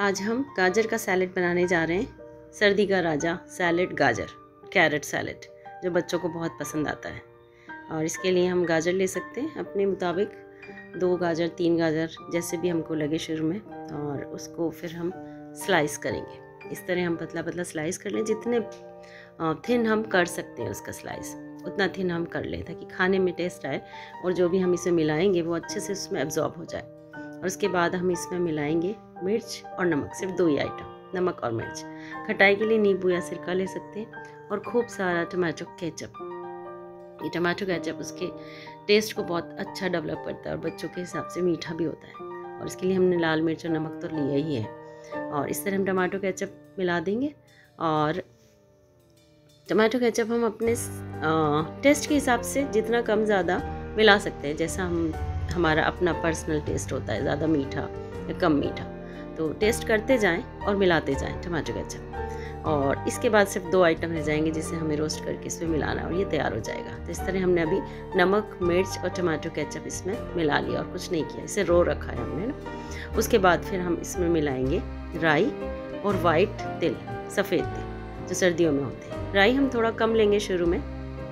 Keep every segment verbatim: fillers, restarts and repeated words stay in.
आज हम गाजर का सैलेड बनाने जा रहे हैं। सर्दी का राजा सैलेड गाजर, कैरेट सैलेड, जो बच्चों को बहुत पसंद आता है। और इसके लिए हम गाजर ले सकते हैं अपने मुताबिक, दो गाजर, तीन गाजर, जैसे भी हमको लगे शुरू में। और उसको फिर हम स्लाइस करेंगे। इस तरह हम पतला पतला स्लाइस कर लें, जितने थिन हम कर सकते हैं उसका स्लाइस उतना थिन हम कर लें, ताकि खाने में टेस्ट आए और जो भी हम इसे मिलाएंगे वो अच्छे से उसमें एब्जॉर्ब हो जाए। और उसके बाद हम इसमें मिलाएंगे मिर्च और नमक, सिर्फ दो ही आइटम, नमक और मिर्च। खटाई के लिए नींबू या सिरका ले सकते हैं, और खूब सारा टमाटो केचप। ये टमाटो केचप उसके टेस्ट को बहुत अच्छा डेवलप करता है और बच्चों के हिसाब से मीठा भी होता है। और इसके लिए हमने लाल मिर्च और नमक तो लिया ही है। और इस तरह हम टमाटो केचप मिला देंगे। और टमाटो केचप हम अपने टेस्ट के हिसाब से जितना कम ज़्यादा मिला सकते हैं, जैसा हम हमारा अपना पर्सनल टेस्ट होता है, ज़्यादा मीठा या कम मीठा। तो टेस्ट करते जाएं और मिलाते जाएं टमाटो केचप। और इसके बाद सिर्फ दो आइटम रह जाएंगे जिसे हमें रोस्ट करके इसमें मिलाना, और ये तैयार हो जाएगा। तो इस तरह हमने अभी नमक, मिर्च और टमाटो केचप इसमें मिला लिया और कुछ नहीं किया, इसे रो रखा है हमने ना। उसके बाद फिर हम इसमें मिलाएंगे राई और वाइट तिल, सफ़ेद तिल जो सर्दियों में होते हैं। राई हम थोड़ा कम लेंगे शुरू में।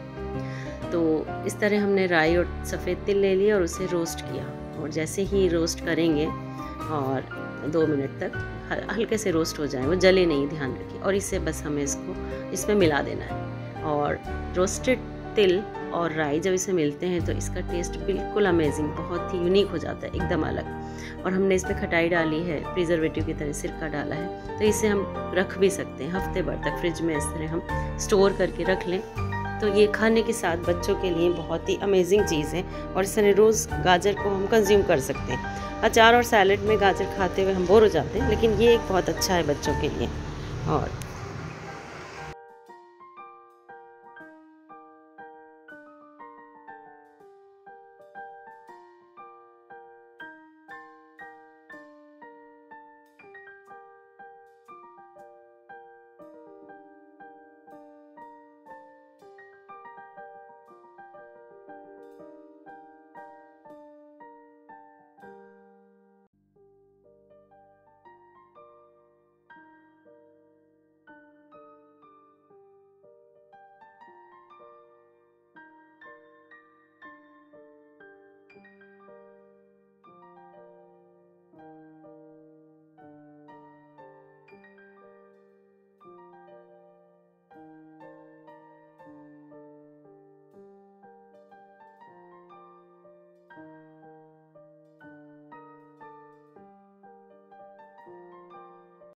तो इस तरह हमने राई और सफ़ेद तिल ले लिया और उसे रोस्ट किया। और जैसे ही रोस्ट करेंगे और दो मिनट तक हल्के से रोस्ट हो जाए, वो जले नहीं, ध्यान रखिए। और इससे बस हमें इसको इसमें मिला देना है। और रोस्टेड तिल और राई जब इसे मिलते हैं तो इसका टेस्ट बिल्कुल अमेजिंग, बहुत ही यूनिक हो जाता है, एकदम अलग। और हमने इसमें खटाई डाली है, प्रिजर्वेटिव की तरह सिरका डाला है, तो इसे हम रख भी सकते हैं हफ्ते भर तक फ्रिज में। इस तरह हम स्टोर करके रख लें तो ये खाने के साथ बच्चों के लिए बहुत ही अमेजिंग चीज़ है। और इस तरह रोज़ गाजर को हम कंज्यूम कर सकते हैं। अचार और सैलेड में गाजर खाते हुए हम बोर हो जाते हैं, लेकिन ये एक बहुत अच्छा है बच्चों के लिए। और